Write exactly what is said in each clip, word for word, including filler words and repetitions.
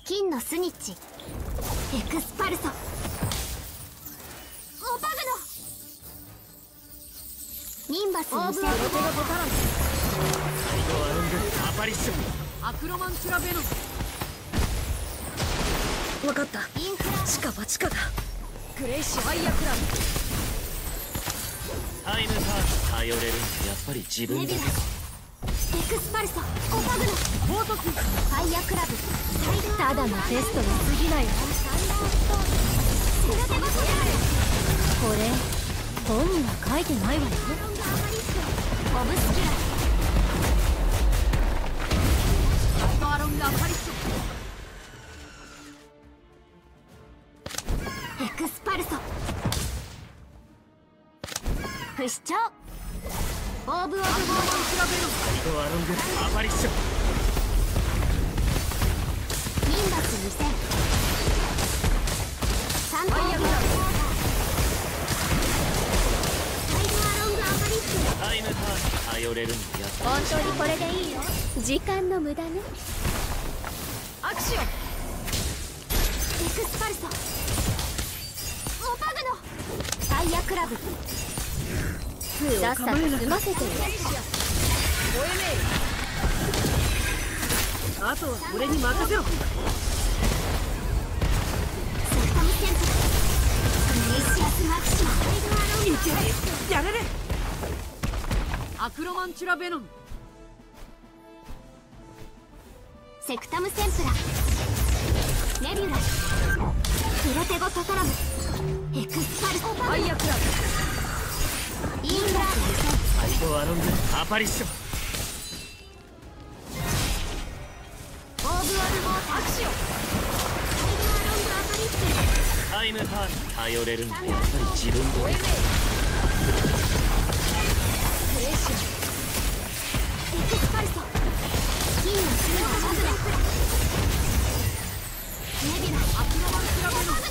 金のスニッチエクスパルソオパグノニンバスにせんサイドアロングアパリッションアクロマンチュラベノム。分かった。 インフラチカバチカだ。グレイシファイアクラブ。タイムパーツ頼れるんだ。やっぱり自分だけか。 エクスパルソオパグノフォートキンファイアクラブただのテストに過ぎないわ。 ここれ本には書いてないわよ。 オブスキュラストアロングアパリッシラエクスパルソ不死鳥オーブ・オブ・ボードサイドアロングアパリッション。 ニンバスにせんサントーサイドアロングアパリッシュタイムパーツ頼れるんだ。やっぱ本当にこれでいいよ時間の無駄ねアクション。 エクスパルソオパグノファイアクラブさっさと済ませてよあとは俺に任せろ。 セクタムセンプグレイシアスマキシマサイドアロングアパリッシュやれれ。アクロマンチュラベノム。 セクタムセンプラネビュラプロテゴトトラムエクスパルソファイアクラブ。 インフラサイドアロングアパリッション。 オーブ・オブ・ボーターアクション。 サイドアロングアパリッシュタイムパーツ頼れるんだ。やっぱり自分だけ。 グレーションエクスパルソ金のスーパーバグナネビュラアクロマンチュラベノム。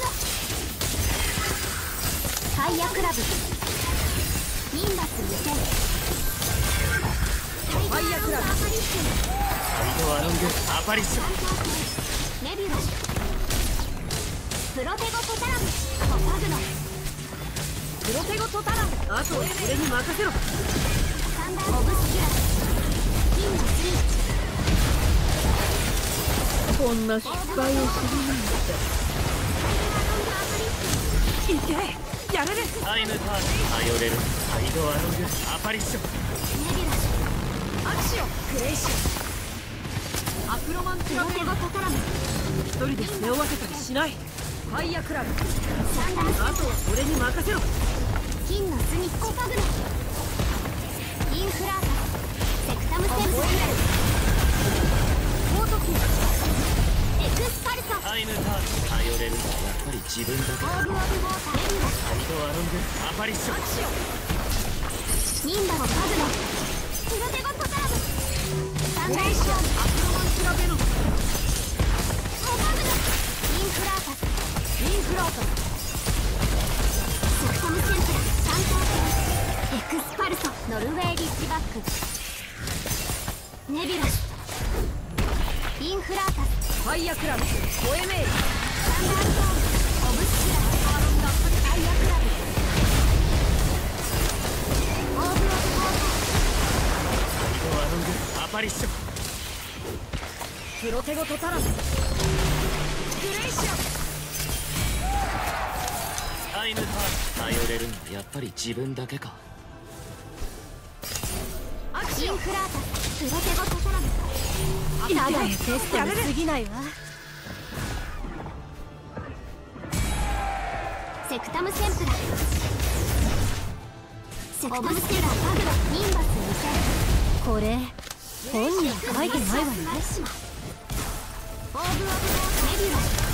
ファイアクラブニンバスにせんサイドアロングアパリッシュサイドアロングアパリッション。 ネビュラプロテゴトタラムオパグノプロテゴトタラム。あとは俺に任せろ。 サンダーオブスキュラ金のスイッチこんな失敗をするなんて。いけやれれ。タイムパーツ頼れる。サイドアロングアパリッション。 ネビュラアクション。グレイションアクロマンチュラベノム。 プロテゴトタラム一人で背負わせたりしない。ファイアクラブ。 サンダーあとは俺に任せろ。 金のスニッチオパグノインフラータセクタムセンプラフォートキンエクスパルソタイムパーツ頼れるのはやっぱり自分だけ。 オーブ・オブ・ボーターネビュラサイドアロングアパリッション。 ニンバスオパグノプロテゴトタラムサンダーションアクロマンチュラベノム。 オパグノインフラータインフラータセクタムセンプラサンターエクスパルソノルウェーリッジバックネビュラインフラータファイアクラブ。ホエメール。 サンダーストーンオブスキュラアロンガファイアクラブオーブ・オブ・ボータサイドアロングアパリッション。プロテゴトタラム。グレイションタイムパーツ頼れるのはやっぱり自分だけか。アクション。 ーインフラータプロテゴトタラムただのテストに過ぎないわ。 セクタムセンプラセクタムセンプラバグロニンバスにせんこれ本には書いてないわよ。 オーブ・オブ・ボーターネビュラ